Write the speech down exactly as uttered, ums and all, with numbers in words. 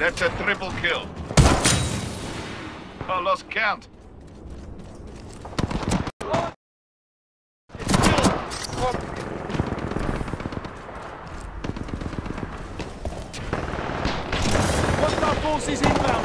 That's a triple kill. I lost count. Hostile forces inbound.